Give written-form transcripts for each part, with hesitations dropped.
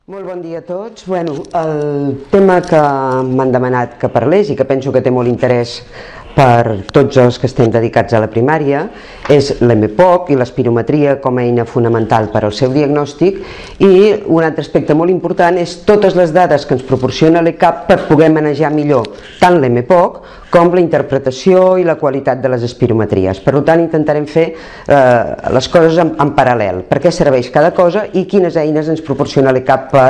Molt bon dia a tots. El tema que m'han demanat que parlés i que penso que té molt interès per tots els que estem dedicats a la primària és l'EMPOC i l'espirometria com a eina fonamental per al seu diagnòstic, i un altre aspecte molt important és totes les dades que ens proporciona l'ECAP per poder manejar millor tant l'EMPOC com la interpretació i la qualitat de les espirometries. Per tant, intentarem fer les coses en paral·lel, per què serveix cada cosa i quines eines ens proporciona l'ECAP per...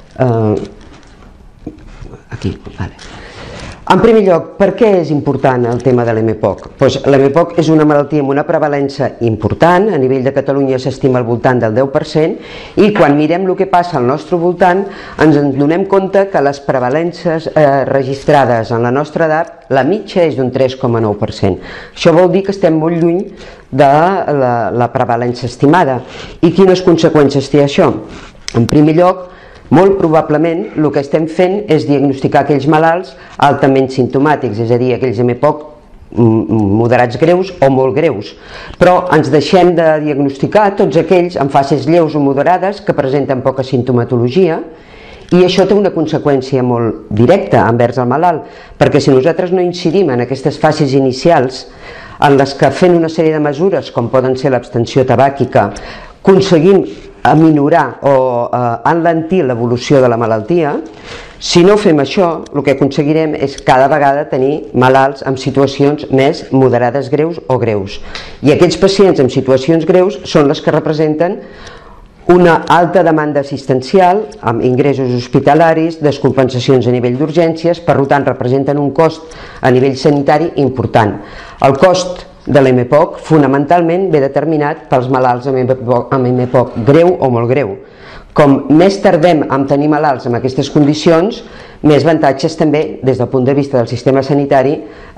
Aquí, vale. En primer lloc, per què és important el tema de l'EMPOC? L'EMPOC és una malaltia amb una prevalença important, a nivell de Catalunya s'estima al voltant del 10%, i quan mirem el que passa al nostre voltant ens donem compte que les prevalences registrades en la nostra edat, la mitja és d'un 3,9%. Això vol dir que estem molt lluny de la prevalença estimada. I quines conseqüències té això? En primer lloc, molt probablement el que estem fent és diagnosticar aquells malalts altament simptomàtics, és a dir, aquells EMPOC moderats greus o molt greus, però ens deixem de diagnosticar tots aquells amb fases lleus o moderades que presenten poca simptomatologia, i això té una conseqüència molt directa envers el malalt, perquè si nosaltres no incidim en aquestes fases inicials en les que fent una sèrie de mesures com poden ser l'abstenció tabàquica aconseguim aminorar o enlentir l'evolució de la malaltia, si no fem això, el que aconseguirem és cada vegada tenir malalts amb situacions més moderades greus o greus. I aquells pacients amb situacions greus són les que representen una alta demanda assistencial, amb ingressos hospitalaris, descompensacions a nivell d'urgències, per tant representen un cost a nivell sanitari important. El cost de l'EMPOC fonamentalment ve determinat pels malalts amb EMPOC greu o molt greu. Com més tardem en tenir malalts amb aquestes condicions, més avantatges també des del punt de vista del sistema sanitari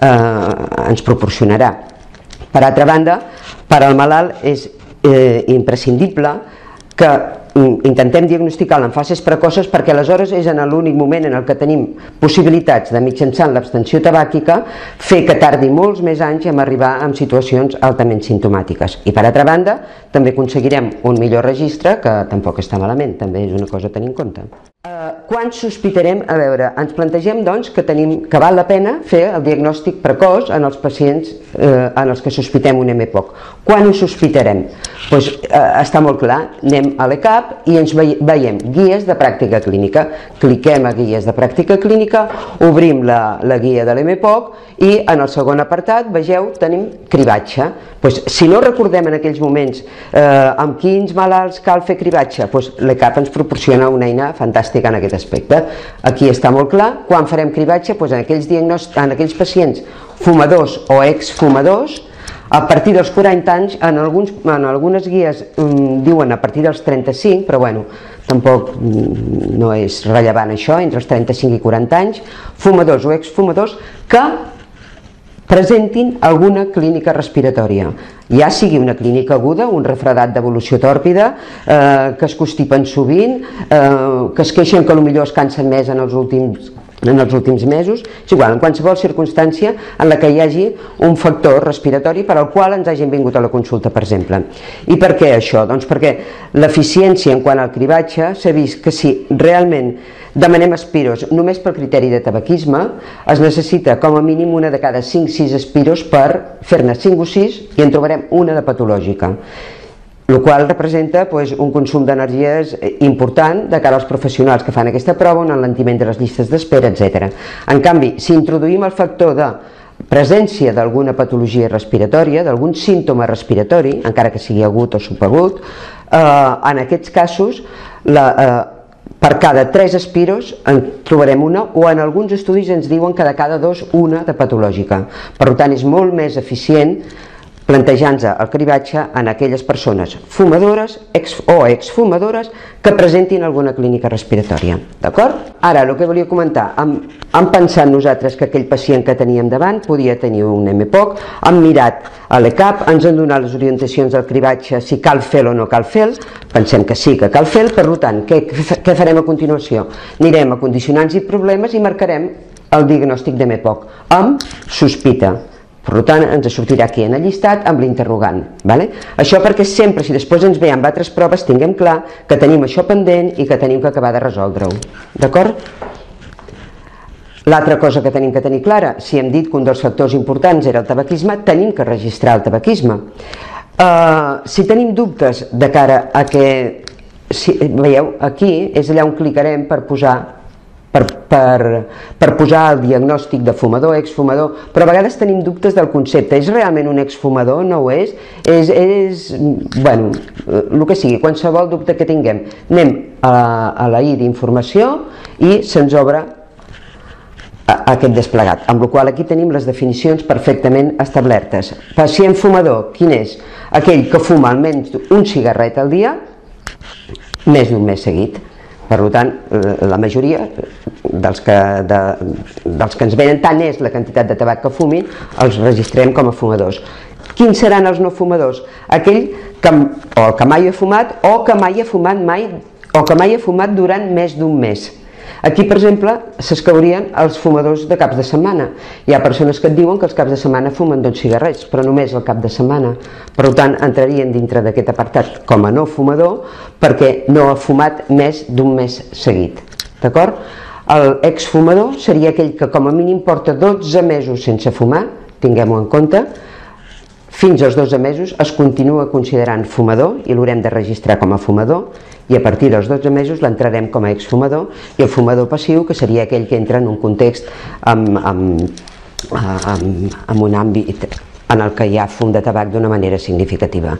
ens proporcionarà. Per altra banda, per al malalt és imprescindible que intentem diagnosticar-lo en fases precoces, perquè aleshores és en l'únic moment en el que tenim possibilitats de, mitjançant l'abstenció tabàquica, fer que tardi molts més anys en arribar a situacions altament simptomàtiques. I per altra banda, també aconseguirem un millor registre, que tampoc està malament, també és una cosa a tenir en compte. Quan sospitarem? A veure, ens plantegem doncs que val la pena fer el diagnòstic precoç en els pacients en els que sospitem un EMPOC. Quan ho sospitarem? Doncs està molt clar, anem a l'ECAP i ens veiem guies de pràctica clínica. Cliquem a guies de pràctica clínica, obrim la guia de l'EMPOC i en el segon apartat, vegeu, tenim cribatge. Si no recordem en aquells moments amb quins malalts cal fer cribatge, l'ECAP ens proporciona una eina fantàstica en aquest aspecte. Aquí està molt clar, quan farem cribatge, en aquells pacients fumadors o exfumadors, a partir dels 40 anys, en algunes guies diuen a partir dels 35, però bueno, tampoc no és rellevant això, entre els 35 i 40 anys, fumadors o exfumadors que presentin alguna clínica respiratòria, ja sigui una clínica aguda, un refredat d'evolució tòrpida, que es constipen sovint, que es queixen que potser es cansen més en els últims mesos, és igual, en qualsevol circumstància en la que hi hagi un factor respiratori per al qual ens hagin vingut a la consulta, per exemple. I per què això? Doncs perquè l'eficiència en quant al cribatge s'ha vist que si realment demanem espiros només per criteri de tabaquisme, es necessita com a mínim una de cada 5-6 espiros per fer-ne 5 o 6 i en trobarem una de patològica, el qual representa un consum d'energies important de cara als professionals que fan aquesta prova, un enlentiment de les llistes d'espera, etc. En canvi, si introduïm el factor de presència d'alguna patologia respiratòria, d'algun símptoma respiratori, encara que sigui agut o subagut, en aquests casos per cada 3 espiros en trobarem una, o en alguns estudis ens diuen que de cada 2 una de patològica. Per tant, és molt més eficient plantejar-nos el cribatge en aquelles persones fumadores o exfumadores que presentin alguna clínica respiratòria. D'acord? Ara, el que volia comentar, hem pensat nosaltres que aquell pacient que teníem davant podia tenir un EMPOC, hem mirat a l'ECAP, ens han donat les orientacions del cribatge, si cal fer-lo o no cal fer-lo, pensem que sí que cal fer-lo, per tant, què farem a continuació? Anirem a condicionants i problemes i marcarem el diagnòstic d'EMPOC amb sospita. Per tant, ens sortirà aquí en el llistat amb l'interrogant. Això perquè sempre, si després ens ve amb altres proves, tinguem clar que tenim això pendent i que tenim que acabar de resoldre-ho. D'acord? L'altra cosa que tenim que tenir clara, si hem dit que un dels factors importants era el tabaquisme, tenim que registrar el tabaquisme. Si tenim dubtes de cara a que, veieu, aquí és allà on clicarem per posar el diagnòstic de fumador, exfumador, però a vegades tenim dubtes del concepte. És realment un exfumador? No ho és? Bueno, el que sigui, qualsevol dubte que tinguem. Anem a la I d'informació i se'ns obre aquest desplegat, amb la qual aquí tenim les definicions perfectament establertes. Pacient fumador, quin és? Aquell que fuma almenys un cigarret al dia, més d'un mes seguit. Per tant, la majoria dels que ens venen, tant és la quantitat de tabac que fumin, els registrem com a fumadors. Quins seran els no fumadors? Aquell que mai ha fumat o que mai ha fumat durant més d'un mes. Aquí, per exemple, s'escaurien els fumadors de caps de setmana. Hi ha persones que et diuen que els caps de setmana fumen 2 cigarrets, però només el cap de setmana. Per tant, entrarien dintre d'aquest apartat com a no fumador perquè no ha fumat més d'un mes seguit. D'acord? El exfumador seria aquell que com a mínim porta 12 mesos sense fumar, tinguem-ho en compte. Fins als 12 mesos es continua considerant fumador i l'haurem de registrar com a fumador, i a partir dels 12 mesos l'entrarem com a exfumador, i el fumador passiu, que seria aquell que entra en un context amb un àmbit en el que hi ha fum de tabac d'una manera significativa.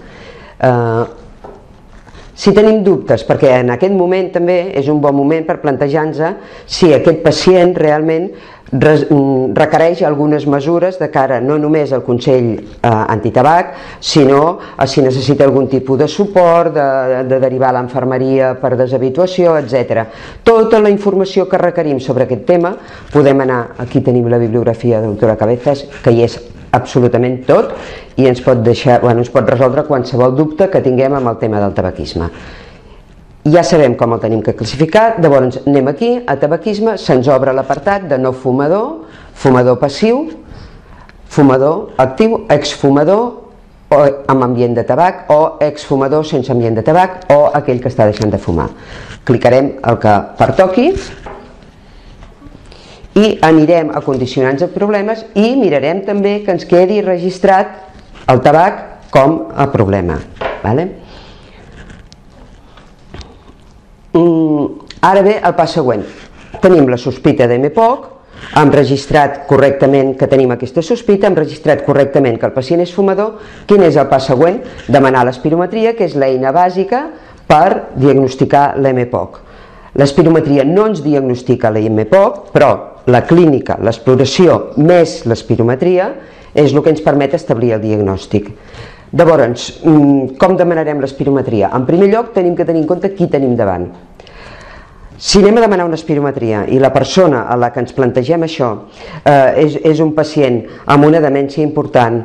Si tenim dubtes, perquè en aquest moment també és un bon moment per plantejar-nos si aquest pacient realment requereix algunes mesures de cara no només al Consell Antitabac, sinó si necessita algun tipus de suport, de derivar a l'infermeria per deshabituació, etc. Tota la informació que requerim sobre aquest tema podem anar, aquí tenim la bibliografia de la doctora Cabezas, que hi és absolutament tot i ens pot resoldre qualsevol dubte que tinguem amb el tema del tabaquisme. Ja sabem com el tenim que classificar, llavors anem aquí, a tabaquisme, se'ns obre l'apartat de no fumador, fumador passiu, fumador actiu, exfumador amb ambient de tabac o exfumador sense ambient de tabac o aquell que està deixant de fumar. Clicarem el que pertoqui i anirem a condicionants de problemes i mirarem també que ens quedi registrat el tabac com a problema. Ara ve el pas següent. Tenim la sospita d'MPOC, hem registrat correctament que tenim aquesta sospita, hem registrat correctament que el pacient és fumador. Quin és el pas següent? Demanar l'espirometria, que és l'eina bàsica per diagnosticar l'MPOC. L'espirometria no ens diagnostica l'MPOC, però la clínica, l'exploració més l'espirometria és el que ens permet establir el diagnòstic. Llavors, com demanarem l'espirometria? En primer lloc tenim que tenir en compte qui tenim davant. Si anem a demanar una espirometria i la persona a la que ens plantegem això és un pacient amb una demència important,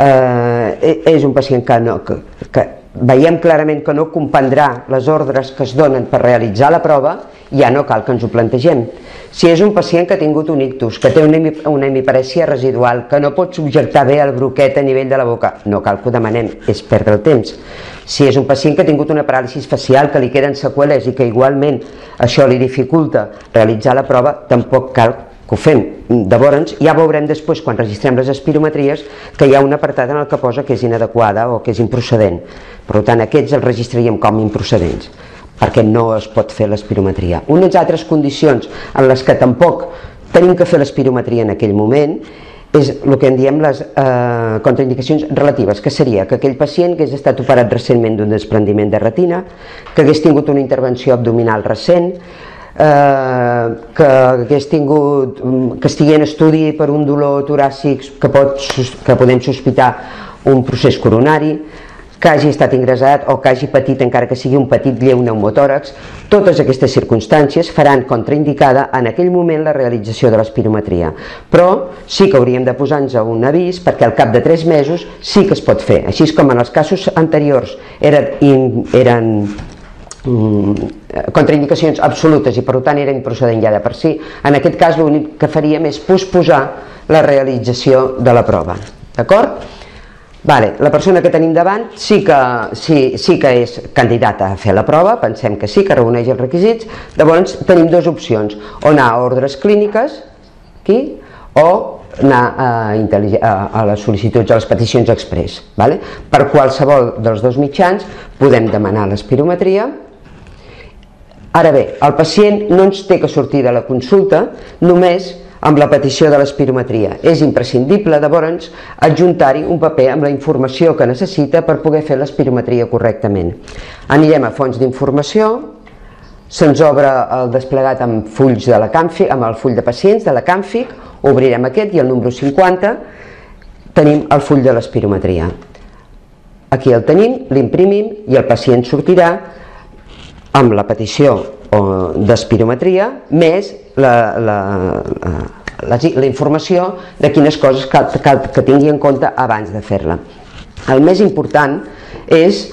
és un pacient que veiem clarament que no comprendrà les ordres que es donen per realitzar la prova, ja no cal que ens ho plantegem. Si és un pacient que ha tingut un ictus, que té una hemiparèsia residual, que no pot subjectar bé el broquet a nivell de la boca, no cal que ho demanem, és perdre el temps. Si és un pacient que ha tingut una paràlisi facial, que li queden seqüeles i que igualment això li dificulta realitzar la prova, tampoc cal que ho fem. Llavors ja veurem després, quan registrem les espirometries, que hi ha un apartat en el que posa que és inadequada o que és improcedent. Per tant, aquests els registraríem com improcedents, perquè no es pot fer l'espirometria. Unes altres condicions en les que tampoc tenim que fer l'espirometria en aquell moment és el que en diem les contraindicacions relatives, que seria que aquell pacient que hagués estat operat recentment d'un desprendiment de retina, que hagués tingut una intervenció abdominal recent, que estigui en estudi per un dolor toràcic que podem sospitar un procés coronari, que hagi estat ingressat o que hagi patit, encara que sigui un petit lleu pneumotòrax. Totes aquestes circumstàncies faran contraindicada en aquell moment la realització de l'espirometria, però sí que hauríem de posar-nos un avís perquè al cap de 3 mesos sí que es pot fer, així com en els casos anteriors eren contraindicacions absolutes i per tant era improcedent ja de per si. En aquest cas l'únic que faríem és posposar la realització de la prova. d'acord? La persona que tenim davant sí que és candidata a fer la prova, pensem que sí, que reuneix els requisits. Llavors tenim dues opcions, o anar a ordres clíniques, aquí, o anar a les sol·licituds, a les peticions express. Per qualsevol dels dos mitjans podem demanar l'aspirometria. Ara bé, el pacient no ens té que sortir de la consulta només amb la petició de l'aspirometria. És imprescindible, llavors, adjuntar-hi un paper amb la informació que necessita per poder fer l'aspirometria correctament. Anirem a fonts d'informació, se'ns obre el desplegat amb fulls de la Camfic, amb el full de pacients de la Camfic, obrirem aquest i el número 50 tenim el full de l'aspirometria. Aquí el tenim, l'imprimim i el pacient sortirà amb la petició d'aspirometria més la informació de quines coses que tingui en compte abans de fer-la. El més important és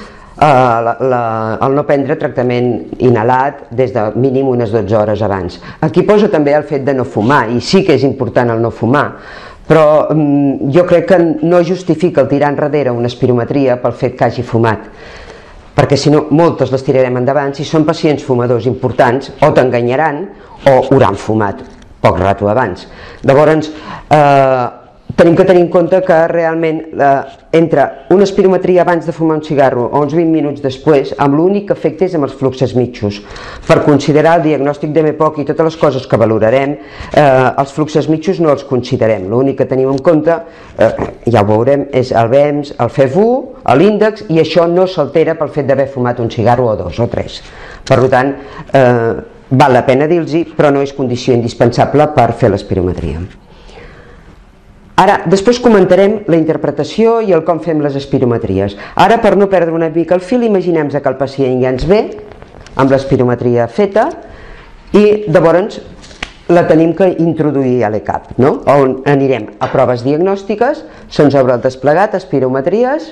el no prendre tractament inhalat des de mínim unes 12 hores abans. Aquí posa també el fet de no fumar, i sí que és important el no fumar, però jo crec que no justifica el tirar enrere una espirometria pel fet que hagi fumat, perquè si no moltes les tirarem endavant. Si són pacients fumadors importants o t'enganyaran o hauran fumat poc rato abans. Llavors tenim que tenir en compte que realment entre una espirometria abans de fumar un cigarro o uns 20 minuts després, amb l'únic que afecta és amb els fluxos mitjos. Per considerar el diagnòstic d'EMPOC i totes les coses que valorarem, els fluxos mitjos no els considerem. L'únic que tenim en compte, ja ho veurem, és el BEMS, el FEV1, l'índex, i això no s'altera pel fet d'haver fumat un cigarro o dos o tres. Per tant, val la pena dir-los-hi, però no és condició indispensable per fer l'aspirometria. Ara, després comentarem la interpretació i el com fem les espirometries. Ara, per no perdre una mica el fil, imaginem que el pacient ja ens ve amb l'aspirometria feta i llavors la tenim que introduir a l'ECAP, on anirem a proves diagnòstiques, se'ns obre el desplegat, espirometries,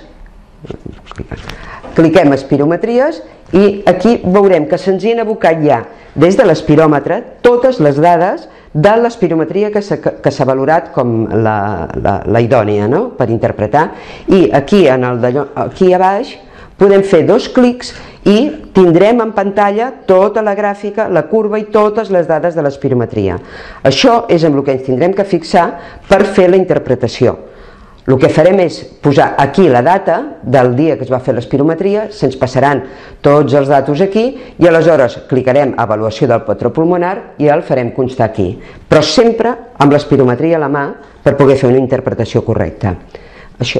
cliquem espirometries i aquí veurem que se'ns hi han abocat ja des de l'espiròmetre totes les dades de l'espirometria que s'ha valorat com la idònia per interpretar, i aquí a baix podem fer dos clics i tindrem en pantalla tota la gràfica, la curva i totes les dades de l'espirometria. Això és amb el que ens tindrem que fixar per fer la interpretació. El que farem és posar aquí la data del dia que es va fer l'espirometria, se'ns passaran tots els datos aquí i aleshores clicarem a avaluació del patró pulmonar i el farem constar aquí, però sempre amb l'espirometria a la mà per poder fer una interpretació correcta. Això.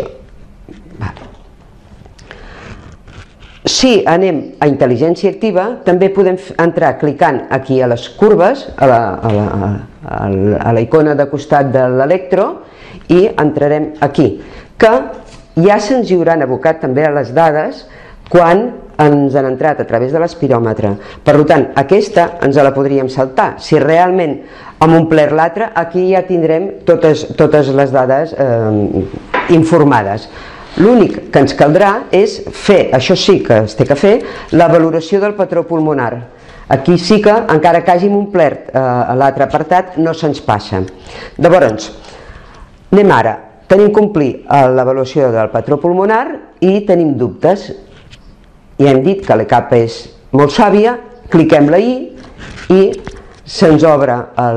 Si anem a intel·ligència activa, també podem entrar clicant aquí a les curves, a la icona de costat de l'electro, i entrarem aquí, que ja se'ns hi hauran abocat també a les dades quan ens han entrat a través de l'espiròmetre. Per tant, aquesta ens la podríem saltar. Si realment hem omplert l'altra, aquí ja tindrem totes les dades informades. L'únic que ens caldrà és fer, això sí que es té que fer, la valoració del patró pulmonar. Aquí sí que, encara que hàgim omplert l'altre apartat, no se'ns passa. Llavors, anem ara, tenim que omplir l'avaluació del patró pulmonar i tenim dubtes. Ja hem dit que l'ECAP és molt sàvia, cliquem-la i se'ns obre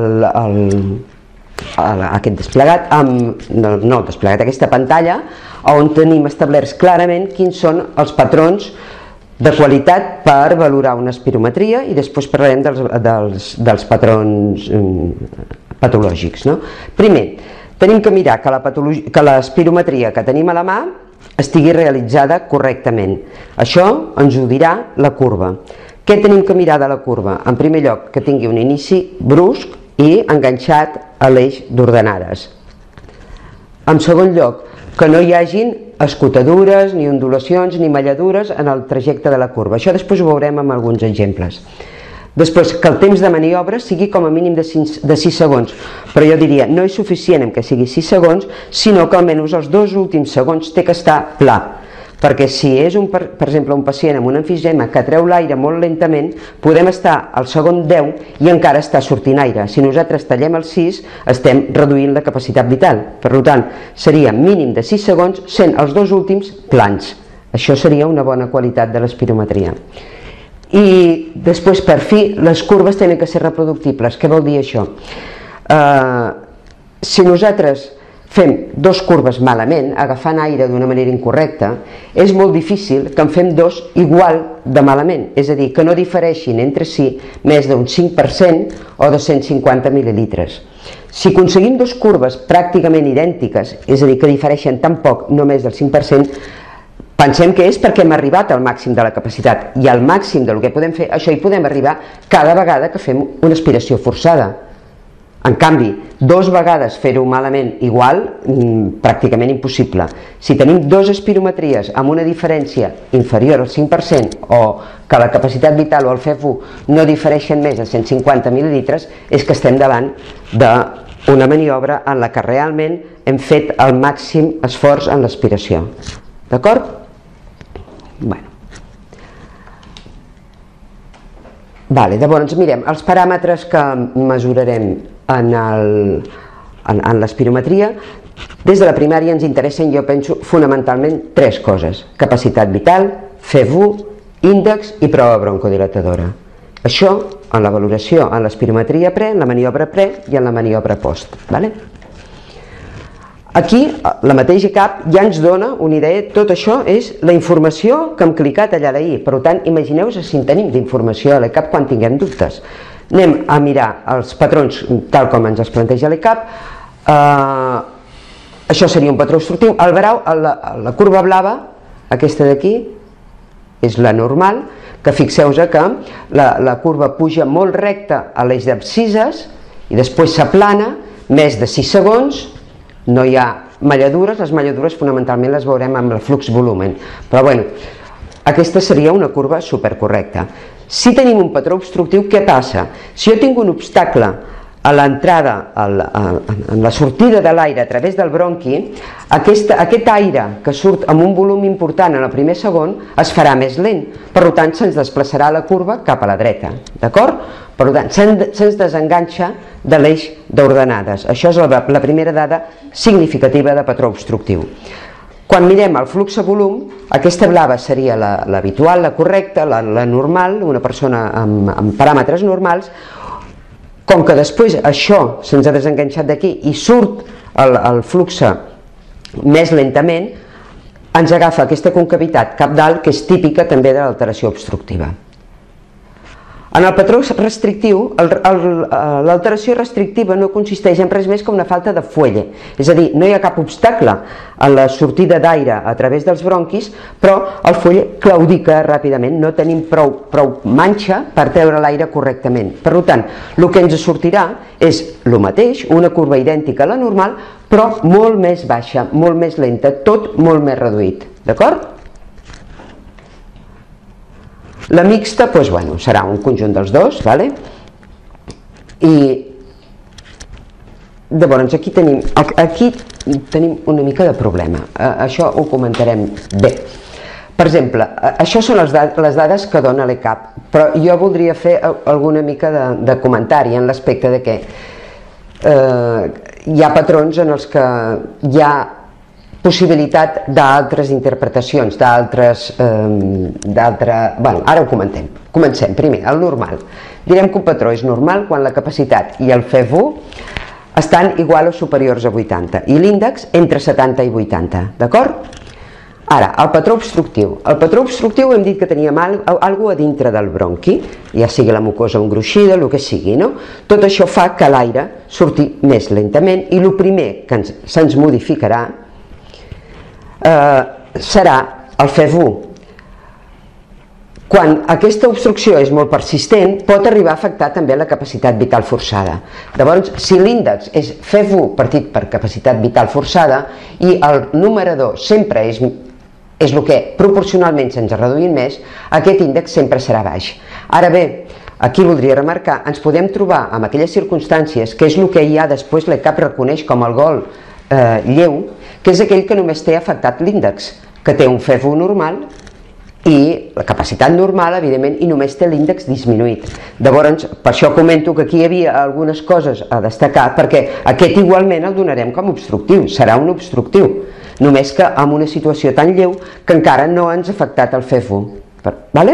aquest desplegat, aquesta pantalla on tenim establerts clarament quins són els patrons de qualitat per valorar una espirometria, i després parlarem dels patrons patològics. Primer, tenim que mirar que l'espirometria que tenim a la mà estigui realitzada correctament. Això ens ho dirà la curva. Què tenim que mirar de la curva? En primer lloc, que tingui un inici brusc i enganxat a l'eix d'ordenades. En segon lloc, que no hi hagin escotadures, ni ondulacions, ni malladures en el trajecte de la curva. Això després ho veurem amb alguns exemples. Després, que el temps de maniobra sigui com a mínim de 6 segons, però jo diria, no és suficient que sigui 6 segons, sinó que almenys els 2 últims segons té que estar pla, perquè si és, per exemple, un pacient amb un emfisema que treu l'aire molt lentament, podem estar al segon 10 i encara està sortint aire. Si nosaltres tallem el 6, estem reduint la capacitat vital. Per tant, seria mínim de 6 segons, sent els dos últims plans. Això seria una bona qualitat de l'espirometria. I després, per fi, les curves tenen que ser reproductibles. Què vol dir això? Si nosaltres fem dos curves malament, agafant aire d'una manera incorrecta, és molt difícil que en fem dos igual de malament, és a dir, que no difereixin entre si més d'un 5% o 250 mil·lilitres. Si aconseguim dos curves pràcticament idèntiques, és a dir, que difereixen tan poc, no més del 5%, pensem que és perquè hem arribat al màxim de la capacitat, i al màxim del que podem fer, això hi podem arribar cada vegada que fem una aspiració forçada. En canvi, dues vegades fer-ho malament igual, pràcticament impossible. Si tenim dues espirometries amb una diferència inferior al 5% o que la capacitat vital o el FEV1 no difereixen més de 150 mil·lilitres, és que estem davant d'una maniobra en la que realment hem fet el màxim esforç en l'aspiració. D'acord? Bueno. Llavors mirem els paràmetres que mesurarem en l'espirometria. Des de la primària ens interessen, jo penso, fonamentalment tres coses: capacitat vital, FEV1, índex i prova broncodilatadora. Això en la valoració, en l'espirometria pre, en la maniobra pre i en la maniobra post. Aquí la mateixa CAP ja ens dona una idea. Tot això és la informació que hem clicat allà a l'EI. Per tant, imagineu-vos si en tenim d'informació a l'ECAP quan tinguem dubtes. Anem a mirar els patrons tal com ens els planteja l'ECAP. Això seria un patró obstructiu. El verau, la curva blava, aquesta d'aquí, és la normal, que fixeu-vos que la curva puja molt recta a l'eix d'abscisses i després s'aplana, més de 6 segons, no hi ha malladures. Les malladures fonamentalment les veurem amb el flux-volumen, però bueno, aquesta seria una curva supercorrecta. Si tenim un patró obstructiu, què passa? Si jo tinc un obstacle a l'entrada, en la sortida de l'aire a través del bronqui, aquest aire que surt amb un volum important en el primer segon es farà més lent, per tant se'ns desplaçarà la curva cap a la dreta, d'acord? Per tant, se'ns desenganxa de l'eix d'ordenades. Això és la primera dada significativa de patró obstructiu. Quan mirem el flux a volum, aquesta blava seria l'habitual, la correcta, la normal, una persona amb paràmetres normals. Com que després això se'ns ha desenganxat d'aquí i surt el flux més lentament, ens agafa aquesta concavitat cabdal, que és típica també de l'alteració obstructiva. En el patró restrictiu, l'alteració restrictiva no consisteix en res més que una falta de fuelle, és a dir, no hi ha cap obstacle a la sortida d'aire a través dels bronquis, però el fuelle claudica ràpidament, no tenim prou manxa per treure l'aire correctament. Per tant, el que ens sortirà és el mateix, una curva idèntica a la normal, però molt més baixa, molt més lenta, tot molt més reduït, d'acord? La mixta, serà un conjunt dels dos, i llavors aquí tenim una mica de problema. Això ho comentarem bé. Per exemple, això són les dades que dona l'ECAP, però jo voldria fer alguna mica de comentari en l'aspecte de que hi ha patrons en els que hi ha possibilitat d'altres interpretacions, ara ho comentem. Comencem, primer, el normal. Direm que un patró és normal quan la capacitat i el FEV1 estan igual o superiors a 80 i l'índex entre 70 i 80, d'acord? Ara, el patró obstructiu. El patró obstructiu hem dit que teníem alguna cosa a dintre del bronqui, ja sigui la mucosa engruixida, el que sigui, no? Tot això fa que l'aire surti més lentament i el primer que se'ns modificarà serà el FEV1. Quan aquesta obstrucció és molt persistent, pot arribar a afectar també la capacitat vital forçada. Llavors, si l'índex és FEV1 partit per capacitat vital forçada i el numerador sempre és el que proporcionalment se'ns ha reduït més, aquest índex sempre serà baix. Ara bé, aquí voldria remarcar, ens podem trobar en aquelles circumstàncies, que és el que ja després l'ECAP reconeix com el gol lleu, que és aquell que només té afectat l'índex, que té un FEV1 normal i la capacitat normal, evidentment, i només té l'índex disminuït. Llavors, per això comento que aquí hi havia algunes coses a destacar, perquè aquest igualment el donarem com obstructiu, serà un obstructiu, només que amb una situació tan lleu que encara no ens ha afectat el FEV1. Vale?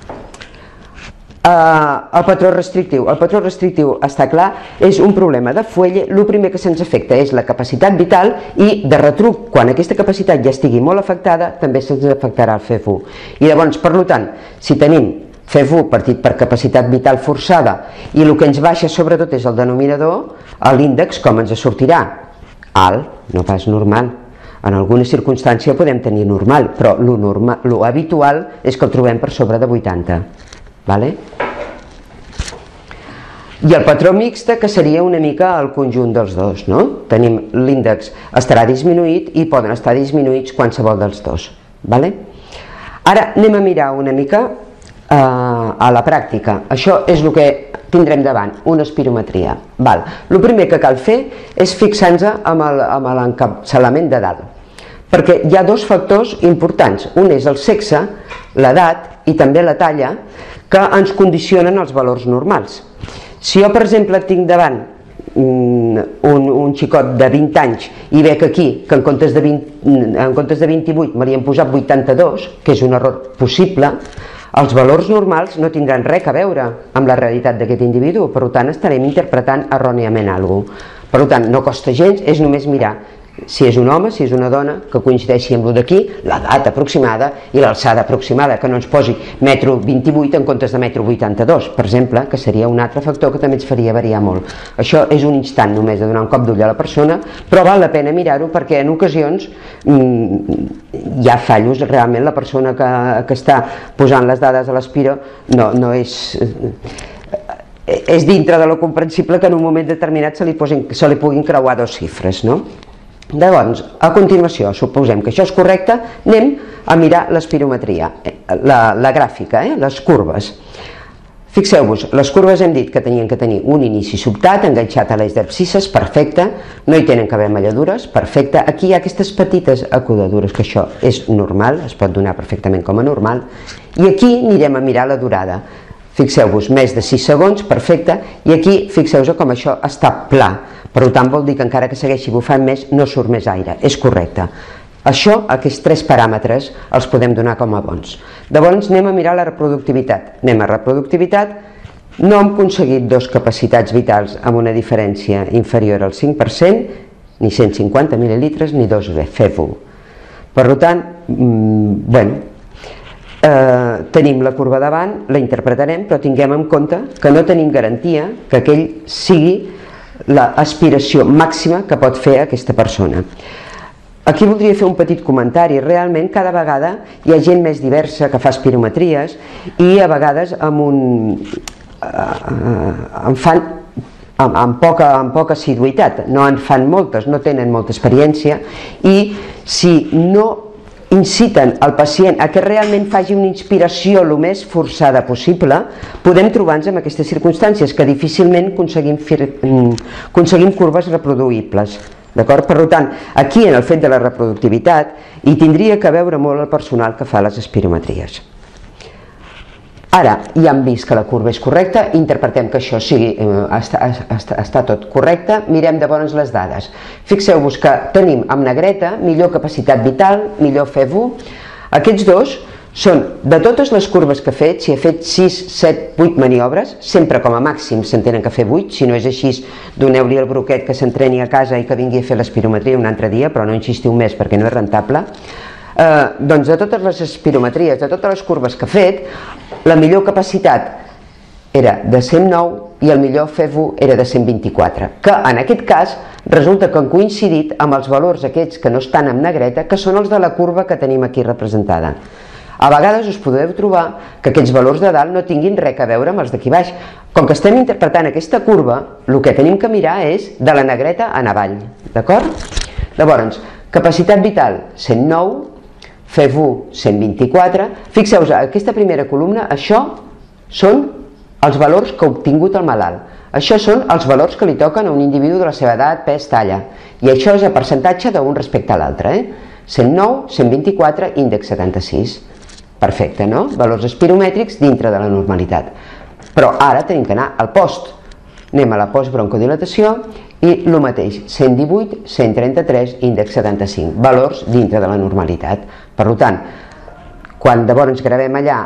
El patró restrictiu. El patró restrictiu, està clar, és un problema de fuelle. El primer que se'ns afecta és la capacitat vital i de retruc, quan aquesta capacitat ja estigui molt afectada, també se'ns afectarà el FEV1. I llavors, per tant, si tenim FEV1 partit per capacitat vital forçada i el que ens baixa sobretot és el denominador, l'índex com ens sortirà? Alt, no pas normal. En alguna circumstància podem tenir normal, però lo habitual és que el trobem per sobre de 80. Vale? I el patró mixte, que seria una mica el conjunt dels dos, no? Tenim l'índex estarà disminuït i poden estar disminuïts qualsevol dels dos. Vale? Ara anem a mirar una mica a la pràctica. Això és el que tindrem davant, una espirometria. Val. El primer que cal fer és fixar-nos amb l'encapçalament de dalt, perquè hi ha dos factors importants. Un és el sexe, l'edat i també la talla, que ens condicionen els valors normals. Si jo, per exemple, tinc davant un xicot de 20 anys i veig aquí que en comptes de 28 me li han posat 82, que és un error possible, els valors normals no tindran res a veure amb la realitat d'aquest individu, per tant estarem interpretant erròniament alguna cosa. Per tant, no costa gens, és només mirar si és un home, si és una dona, que coincideixi amb el d'aquí, l'edat aproximada i l'alçada aproximada, que no ens posi 1,28 m en comptes de 1,82 m, per exemple, que seria un altre factor que també ens faria variar molt. Això és un instant només de donar un cop d'ull a la persona, però val la pena mirar-ho perquè en ocasions hi ha fallos. Realment la persona que està posant les dades a l'Espiro no és dintre de lo comprensible que en un moment determinat se li puguin creuar dos xifres, no? Llavors, a continuació, suposem que això és correcte, anem a mirar l'espirometria, la gràfica, les curves. Fixeu-vos, les curves hem dit que tenien que tenir un inici sobtat, enganxat a l'eix d'abscisses, perfecte, no hi tenen que haver malladures, perfecte. Aquí hi ha aquestes petites acudadures, que això és normal, es pot donar perfectament com a normal, i aquí anirem a mirar la durada. Fixeu-vos, més de 6 segons, perfecte, i aquí fixeu-vos com això està pla, per tant vol dir que encara que segueixi bufant més no surt més aire, és correcte. Això, aquests tres paràmetres, els podem donar com a bons. Llavors anem a mirar la reproductivitat. Anem a reproductivitat, no hem aconseguit dos capacitats vitals amb una diferència inferior al 5%, ni 150 mil·lilitres ni 2 FEV1. Per tant, tenim la curva davant, la interpretarem, però tinguem en compte que no tenim garantia que aquell sigui l'aspiració màxima que pot fer aquesta persona. Aquí voldria fer un petit comentari. Realment cada vegada hi ha gent més diversa que fa espirometries i a vegades amb poca assiduïtat, no en fan moltes, no tenen molta experiència, i si no inciten el pacient a que realment faci una inspiració el més forçada possible, podem trobar-nos en aquestes circumstàncies que difícilment aconseguim curves reproduïbles. Per tant, aquí en el fet de la reproductivitat hi tindria que veure molt el personal que fa les espirometries. Ara ja hem vist que la curva és correcta, interpretem que això està tot correcte, mirem de bones les dades. Fixeu-vos que tenim amb negreta millor capacitat vital, millor FEV1. Aquests dos són, de totes les curves que he fet, si he fet 6, 7, 8 maniobres, sempre com a màxim se'n tenen que fer 8, si no és així, doneu-li el broquet que s'entreni a casa i que vingui a fer l'espirometria un altre dia, però no insistiu més perquè no és rentable. Doncs de totes les espirometries, de totes les curves que he fet, la millor capacitat era de 109 i el millor FEV1 era de 124, que en aquest cas resulta que han coincidit amb els valors aquests que no estan en negreta, que són els de la curva que tenim aquí representada. A vegades us podeu trobar que aquests valors de dalt no tinguin res a veure amb els d'aquí baix. Com que estem interpretant aquesta curva, el que tenim que mirar és de la negreta en avall, d'acord? Llavors, capacitat vital 109, FEV1 124, fixeu-vos, aquesta primera columna, això són els valors que ha obtingut el malalt. Això són els valors que li toquen a un individu de la seva edat, pes, talla. I això és el percentatge d'un respecte a l'altre. 109, 124, índex 76. Perfecte, no? Valors espiromètrics dintre de la normalitat. Però ara tenim que anar al post. Anem a la postbroncodilatació i el mateix, 118, 133, índex 75, valors dintre de la normalitat. Per tant, quan llavors gravem allà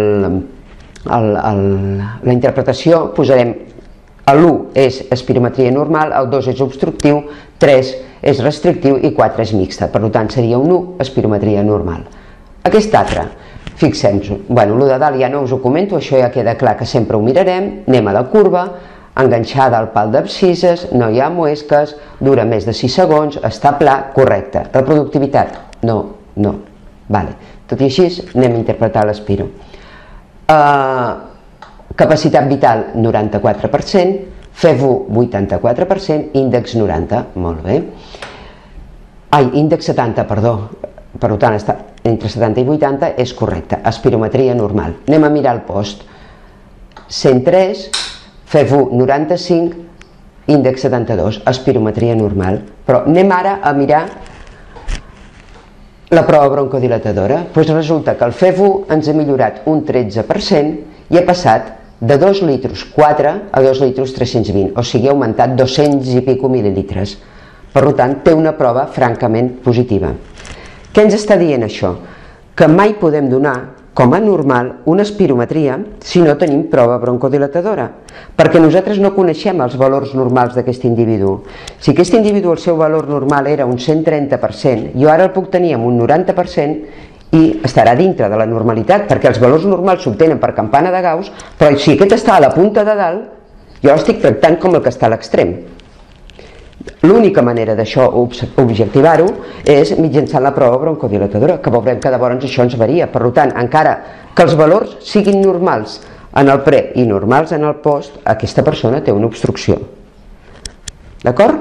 la interpretació, posarem l'1 és espirometria normal, el 2 és obstructiu, 3 és restrictiu i 4 és mixta. Per tant, seria un 1 espirometria normal. Aquest altre, fixem-nos, bueno, el de dalt ja no us ho comento, això ja queda clar que sempre ho mirarem, anem a la curva, enganxada al pal d'abscisses, no hi ha muesques, dura més de 6 segons, està pla, correcte. Reproductivitat? No, no. Vale. Tot i així, anem a interpretar l'espiro. Capacitat vital, 94%, FEV1, 84%, índex 90, molt bé. Índex 70, perdó. Per tant, està entre 70 i 80, és correcte. Espirometria normal. Anem a mirar el post. 103, FEV1 95, índex 72, espirometria normal. Però anem ara a mirar la prova broncodilatadora. Doncs resulta que el FEV1 ens ha millorat un 13% i ha passat de 2 litres 4 a 2 litres 320, o sigui, ha augmentat 200 i pico mil·lilitres. Per tant, té una prova francament positiva. Què ens està dient això? Que mai podem donar com a normal una espirometria si no tenim prova broncodilatadora, perquè nosaltres no coneixem els valors normals d'aquest individu. Si aquest individu el seu valor normal era un 130%, jo ara el puc tenir amb un 90% i estarà dintre de la normalitat, perquè els valors normals s'obtenen per campana de Gauss, però si aquest està a la punta de dalt, jo l'estic tractant com el que està a l'extrem. L'única manera d'això objectivar-ho és mitjançant la prova broncodilatadora, que veurem que llavors això ens varia. Per tant, encara que els valors siguin normals en el pre i normals en el post, aquesta persona té una obstrucció. D'acord?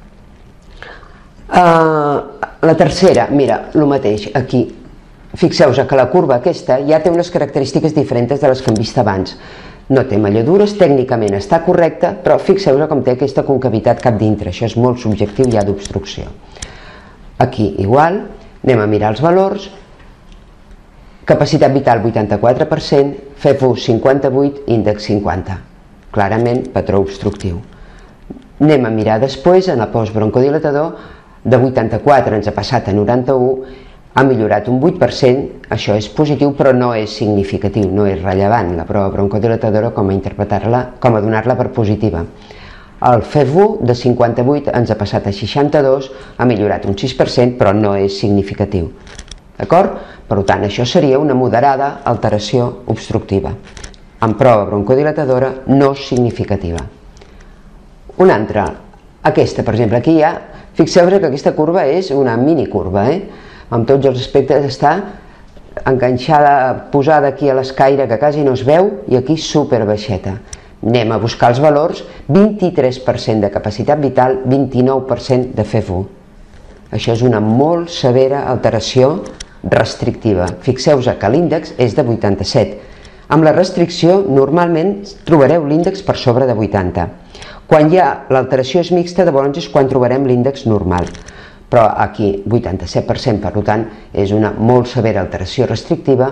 La tercera, mira, el mateix, aquí. Fixeu-vos que la curva aquesta ja té unes característiques diferents de les que hem vist abans. No té malladures, tècnicament està correcta, però fixeu-vos com té aquesta concavitat cap dintre, això és molt subjectiu ja d'obstrucció. Aquí igual, anem a mirar els valors, capacitat vital 84%, FEV1 58, índex 50, clarament patró obstructiu. Anem a mirar després, en el postbroncodilatador, de 84 ens ha passat a 91, ha millorat un 8%, això és positiu però no és significatiu, no és rellevant la prova broncodilatadora com a interpretar-la, com a donar-la per positiva. El FEV1 de 58 ens ha passat a 62, ha millorat un 6% però no és significatiu. D'acord? Per tant, això seria una moderada alteració obstructiva, amb prova broncodilatadora no significativa. Una altra, aquesta per exemple, aquí ja, fixeu-vos que aquesta curva és una minicurva, amb tots els aspectes està enganxada, posada aquí a l'escaire que quasi no es veu i aquí super baixeta. Anem a buscar els valors, 23% de capacitat vital, 29% de FEV1. Això és una molt severa alteració restrictiva. Fixeu-vos que l'índex és de 87. Amb la restricció normalment trobareu l'índex per sobre de 80. Quan hi ha l'alteració és mixta, llavors és quan trobarem l'índex normal. Però aquí 87%, per tant, és una molt severa alteració restrictiva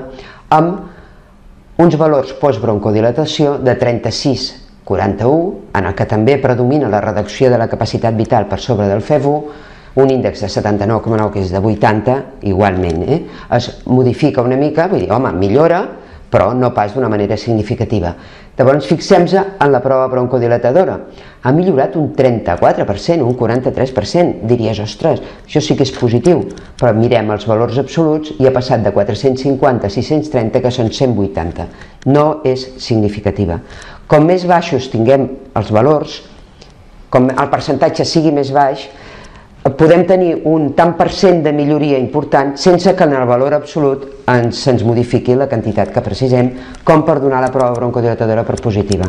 amb uns valors postbroncodilatació de 36,41, en el que també predomina la reducció de la capacitat vital per sobre del FEV1, un índex de 79,9 que és de 80, igualment. Es modifica una mica, vull dir, home, millora, però no pas d'una manera significativa. Llavors fixem-nos en la prova broncodilatadora. Ha millorat un 34%, un 43%. Diries, ostres, això sí que és positiu. Però mirem els valors absoluts i ha passat de 450 a 630, que són 180. No és significativa. Com més baixos tinguem els valors, com el percentatge sigui més baix, podem tenir un tant per cent de milloria important sense que en el valor absolut se'ns modifiqui la quantitat que precisem, com per donar la prova broncodilatadora per positiva.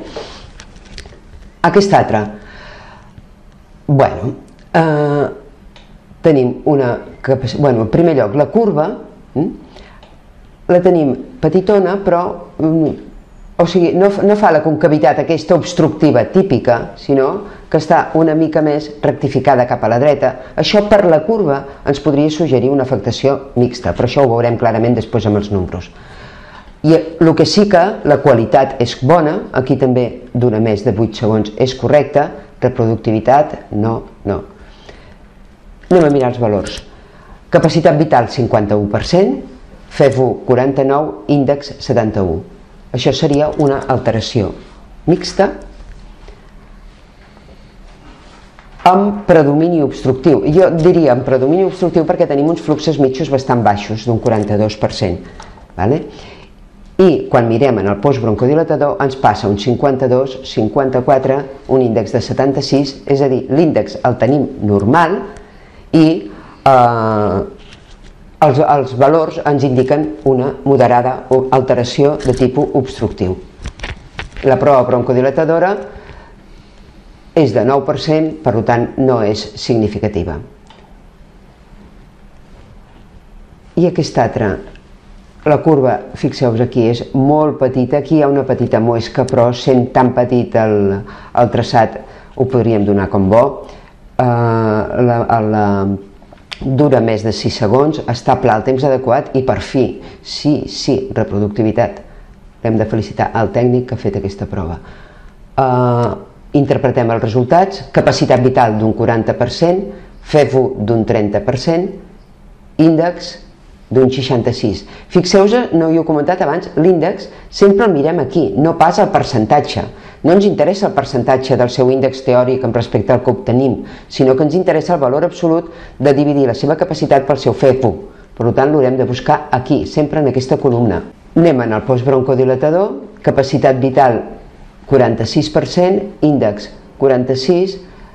Aquest altre, tenim una, en primer lloc la curva, la tenim petitona, però o sigui, no fa la concavitat aquesta obstructiva típica, sinó que està una mica més rectificada cap a la dreta. Això per la curva ens podria suggerir una afectació mixta, però això ho veurem clarament després amb els números. I el que sí que la qualitat és bona, aquí també dura més de 8 segons, és correcta, reproductivitat, no. Anem a mirar els valors. Capacitat vital 51%, FEV1 49, índex 71. Això seria una alteració mixta amb predomini obstructiu. Jo diria amb predomini obstructiu perquè tenim uns fluxos mitjos bastant baixos, d'un 42%. I quan mirem en el postbroncodilatador ens passa un 52, 54, un índex de 76, és a dir, l'índex el tenim normal i els valors ens indiquen una moderada alteració de tipus obstructiu. La prova broncodilatadora és de 9%, per tant no és significativa. I aquesta altra, la curva, fixeu-vos aquí, és molt petita, aquí hi ha una petita muesca, però sent tan petit el traçat ho podríem donar com bo. Dura més de 6 segons, està pla el temps adequat i per fi, sí, reproductivitat. Hem de felicitar al tècnic que ha fet aquesta prova. Interpretem els resultats, capacitat vital d'un 40%, FEV1 d'un 30%, índex d'un 66. Fixeu-vos, no ho he comentat abans, l'índex sempre el mirem aquí, no pas el percentatge. No ens interessa el percentatge del seu índex teòric amb respecte al que obtenim, sinó que ens interessa el valor absolut de dividir la seva capacitat pel seu FEV1. Per tant, l'haurem de buscar aquí, sempre en aquesta columna. Anem en el postbroncodilatador, capacitat vital 46%, índex 46,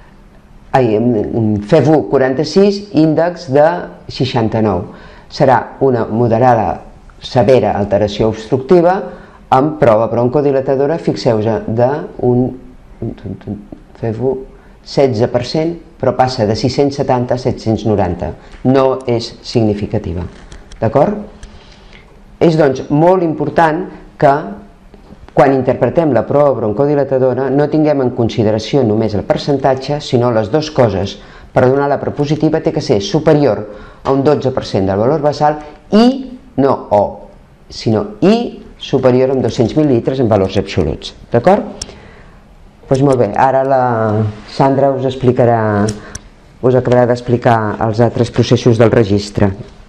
FEV1 46, índex de 69. Serà una moderada severa alteració obstructiva amb prova broncodilatadora, fixeu-vos, d'un FEV1 16%, però passa de 670 a 790. No és significativa. D'acord? És doncs molt important que quan interpretem la prova broncodilatadora no tinguem en consideració només el percentatge, sinó les dues coses. Per donar la prepositiva té que ser superior a un 12% del valor basal i, no o, sinó i superior a 200 mil·lilitres en valors absoluts. D'acord? Doncs molt bé, ara la Sandra us acabarà d'explicar els altres processos del registre.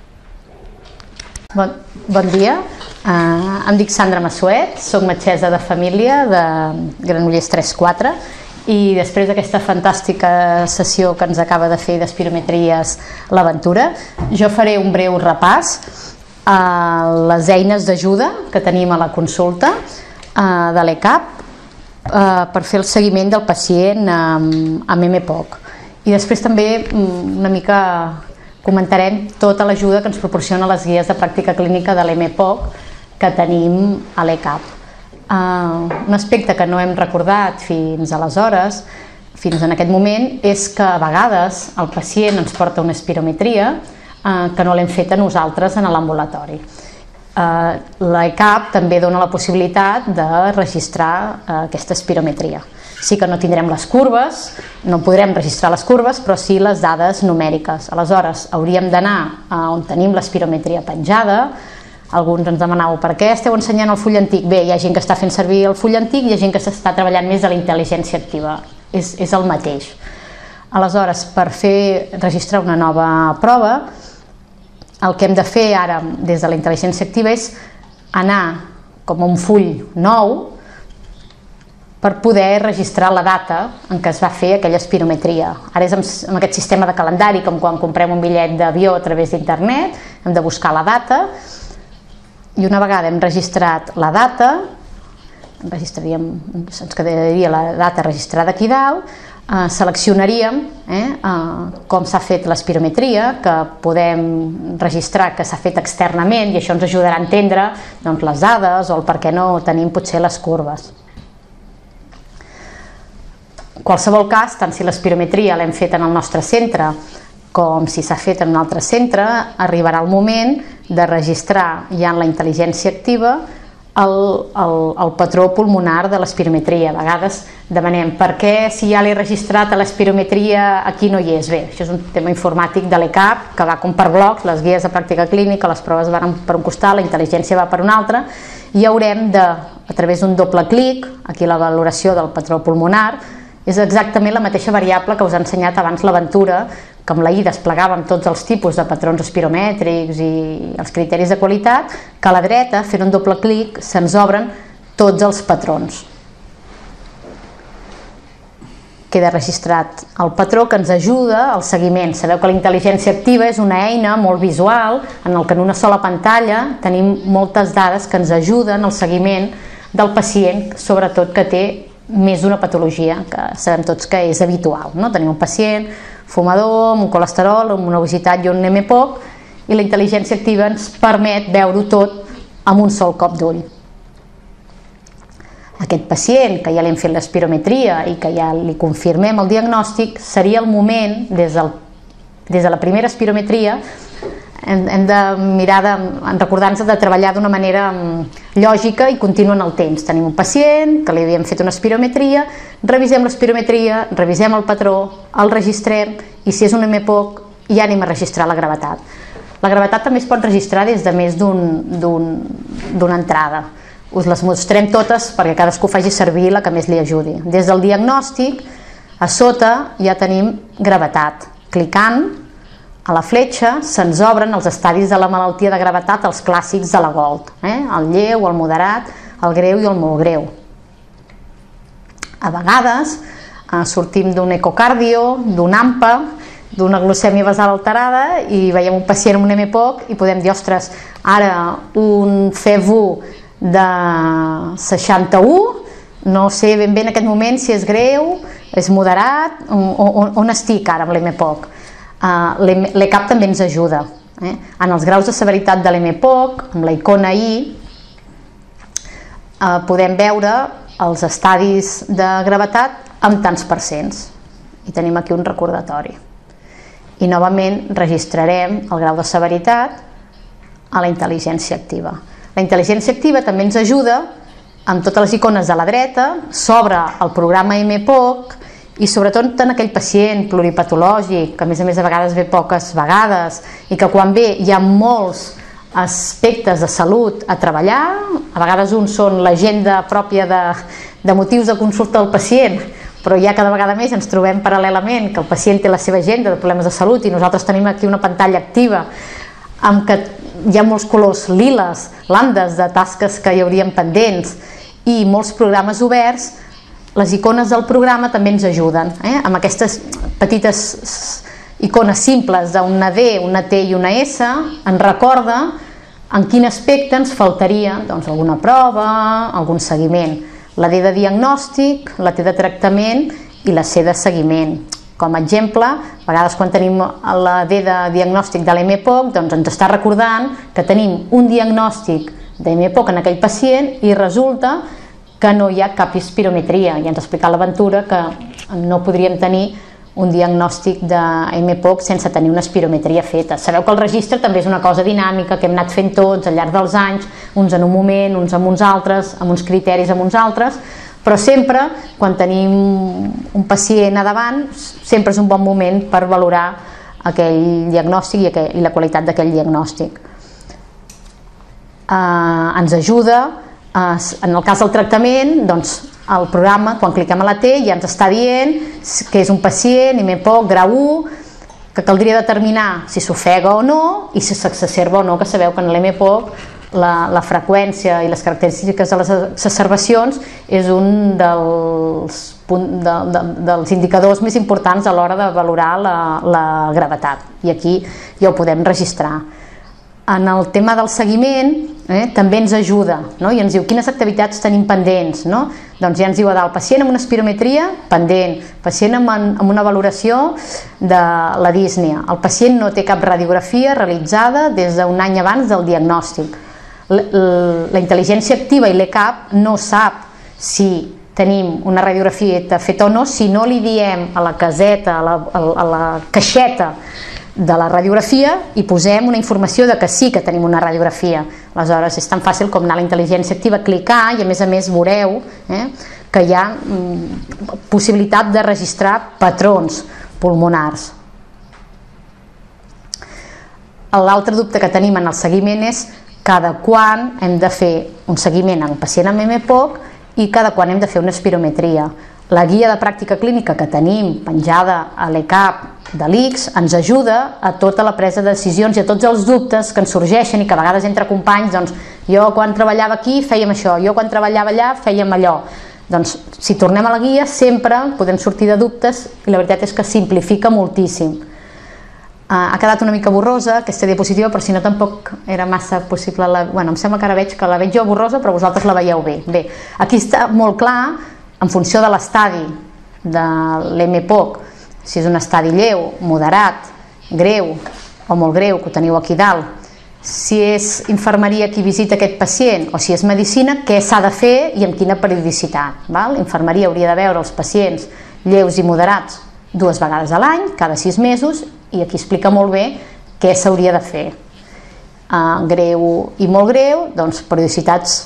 Bon dia, em dic Sandra Massuet, soc metgessa de família de Granollers 3-4 i després d'aquesta fantàstica sessió que ens acaba de fer d'espirometries l'Aventura, jo faré un breu repàs a les eines d'ajuda que tenim a la consulta de l'ECAP per fer el seguiment del pacient amb MPOC. I després també una mica comentarem tota l'ajuda que ens proporciona les guies de pràctica clínica de l'MPOC que tenim a l'ECAP. Un aspecte que no hem recordat fins aleshores, fins en aquest moment, és que a vegades el pacient ens porta una espirometria que no l'hem fet a nosaltres en l'ambulatori. L'ECAP també dona la possibilitat de registrar aquesta espirometria. Sí que no tindrem les curves, no podrem registrar les curves, però sí les dades numèriques. Aleshores, hauríem d'anar on tenim l'espirometria penjada. Alguns ens demanàveu per què esteu ensenyant el full antic. Bé, hi ha gent que està fent servir el full antic i hi ha gent que s'està treballant més de la intel·ligència activa. És el mateix. Aleshores, per registrar una nova prova, el que hem de fer ara des de la intel·ligència activa és anar com a un full nou per poder registrar la data en què es va fer aquella espirometria. Ara és amb aquest sistema de calendari, com quan comprem un bitllet d'avió a través d'internet, hem de buscar la data i una vegada hem registrat la data, ens quedaria la data registrada aquí dalt, seleccionaríem com s'ha fet l'espirometria, que podem registrar que s'ha fet externament i això ens ajudarà a entendre les dades o el per què no tenim potser les curves. En qualsevol cas, tant si l'espirometria l'hem fet en el nostre centre com si s'ha fet en un altre centre, arribarà el moment de registrar ja en la intel·ligència activa el patró pulmonar de l'espirometria. A vegades demanem per què si ja l'he registrat a l'espirometria aquí no hi és. Bé, això és un tema informàtic de l'ECAP que va com per blocs, les guies de pràctica clínica, les proves van per un costat, la intel·ligència va per un altre, i haurem de, a través d'un doble clic, aquí la valoració del patró pulmonar, és exactament la mateixa variable que us ha ensenyat abans l'Aventura, que amb la I desplegàvem tots els tipus de patrons espiromètrics i els criteris de qualitat, que a la dreta, fent un doble clic, se'ns obren tots els patrons. Queda registrat el patró que ens ajuda al seguiment. Sabeu que la intel·ligència activa és una eina molt visual en el que en una sola pantalla tenim moltes dades que ens ajuden al seguiment del pacient, sobretot que té més d'una patologia, que sabem tots que és habitual, no? Tenim un pacient fumador, amb un colesterol, amb una obesitat i un MPOC, i la intel·ligència activa ens permet veure-ho tot amb un sol cop d'ull. Aquest pacient, que ja li hem fet l'espirometria i que ja li confirmem el diagnòstic, seria el moment, des de la primera espirometria, hem de mirar de recordar-nos de treballar d'una manera lògica i contínua en el temps. Tenim un pacient que li havíem fet una espirometria, revisem l'espirometria, revisem el patró, el registrem i si és un MPOC ja anem a registrar la gravetat. La gravetat també es pot registrar des de més d'una entrada. Us les mostrem totes perquè cadascú faci servir la que més li ajudi. Des del diagnòstic, a sota ja tenim gravetat. Clicant a la fletxa se'ns obren els estadis de la malaltia de gravetat, els clàssics de la Gold, el lleu, el moderat, el greu i el molt greu. A vegades sortim d'un ecocardio, d'un AMPA, d'una glucèmia basal alterada i veiem un pacient amb un MPOC i podem dir, ostres, ara un FEV1 de 61, no sé ben bé en aquest moment si és greu, és moderat, on estic ara amb l'MPOC. L'ECAP també ens ajuda. En els graus de severitat de l'MPOC, amb la icona I, podem veure els estadis de gravetat amb tants percents. I tenim aquí un recordatori. I novament registrarem el grau de severitat a la intel·ligència activa. La intel·ligència activa també ens ajuda, amb totes les icones de la dreta, s'obre el programa MPOC i sobretot en aquell pacient pluripatològic, que a més a vegades ve poques vegades i que quan ve hi ha molts aspectes de salut a treballar, a vegades uns són l'agenda pròpia de motius de consulta del pacient, però ja cada vegada més ens trobem paral·lelament que el pacient té la seva agenda de problemes de salut i nosaltres tenim aquí una pantalla activa amb que hi ha molts colors liles, landes de tasques que hi hauríem pendents i molts programes oberts. Les icones del programa també ens ajuden, amb aquestes petites icones simples d'una D, una T i una S, ens recorda en quin aspecte ens faltaria alguna prova, algun seguiment. La D de diagnòstic, la T de tractament i la C de seguiment. Com a exemple, a vegades quan tenim la D de diagnòstic de l'MPOC, ens està recordant que tenim un diagnòstic d'MPOC en aquell pacient i resulta que no hi ha cap espirometria. Ja ens ha explicat l'Aventura que no podríem tenir un diagnòstic de MPOC sense tenir una espirometria feta. Sabeu que el registre també és una cosa dinàmica que hem anat fent tots al llarg dels anys, uns en un moment, uns amb uns altres, amb uns criteris amb uns altres, però sempre, quan tenim un pacient a davant, sempre és un bon moment per valorar aquell diagnòstic i la qualitat d'aquell diagnòstic. Ens ajuda, en el cas del tractament, el programa, quan cliquem a la T, ja ens està dient que és un pacient, MPOC, grau 1, que caldria determinar si s'ofega o no i si s'exacerba o no, que sabeu que en l'MPOC la freqüència i les característiques de les exacerbacions és un dels indicadors més importants a l'hora de valorar la gravetat, i aquí ja ho podem registrar. En el tema del seguiment també ens ajuda, i ens diu quines activitats tenim pendents. Doncs ja ens diu a dalt, pacient amb una espirometria pendent, pacient amb una valoració de la dísnia, el pacient no té cap radiografia realitzada des d'un any abans del diagnòstic. La intel·ligència activa i l'ECAP no sap si tenim una radiografia feta o no si no li diem a la caseta, a la caixeta de la radiografia i posem una informació de que sí que tenim una radiografia. Aleshores és tan fàcil com anar a la intel·ligència activa, clicar i a més veureu que hi ha possibilitat de registrar patrons pulmonars. L'altre dubte que tenim en el seguiment és cada quan hem de fer un seguiment en un pacient amb MPOC i cada quan hem de fer una espirometria. La guia de pràctica clínica que tenim penjada a l'ECAP de l'ICS ens ajuda a tota la presa de decisions i a tots els dubtes que ens sorgeixen i que a vegades entre companys, doncs jo quan treballava aquí fèiem això, jo quan treballava allà fèiem allò. Doncs si tornem a la guia sempre podem sortir de dubtes i la veritat és que simplifica moltíssim. Ha quedat una mica borrosa aquesta diapositiva, però si no tampoc era massa possible. Em sembla que ara veig que la veig jo borrosa, però vosaltres la veieu bé. Bé, aquí està molt clar, en funció de l'estadi de l'MPOC, si és un estadi lleu, moderat, greu o molt greu, que ho teniu aquí dalt, si és infermeria qui visita aquest pacient o si és medicina, què s'ha de fer i amb quina periodicitat. Infermeria hauria de veure els pacients lleus i moderats 2 vegades a l'any, cada 6 mesos, i aquí explica molt bé què s'hauria de fer. Greu i molt greu, doncs periodicitats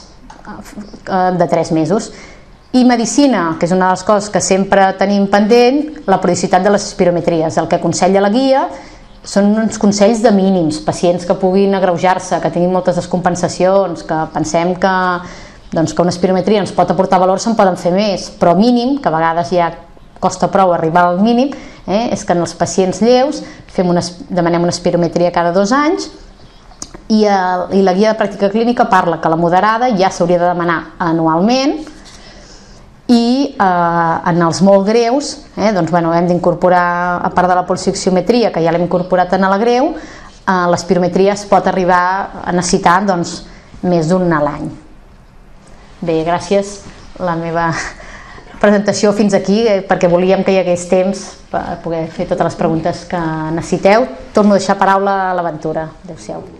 de 3 mesos. I medicina, que és una de les coses que sempre tenim pendent, la periodicitat de les espirometries. El que aconsella la guia són uns consells de mínims, pacients que puguin agreujar-se, que tinguin moltes descompensacions, que pensem que una espirometria ens pot aportar valor, se'n poden fer més, però mínim, que a vegades ja costa prou arribar al mínim, és que en els pacients lleus demanem una espirometria cada 2 anys i la guia de pràctica clínica parla que la moderada ja s'hauria de demanar anualment i en els molt greus hem d'incorporar, a part de la pulsioximetria que ja l'hem incorporat en la greu, l'espirometria es pot arribar a necessitar més d'un a l'any. Bé, gràcies. La meva presentació fins aquí, perquè volíem que hi hagués temps per poder fer totes les preguntes que necessiteu. Torno a deixar paraula a l'Aventura. Adéu-siau.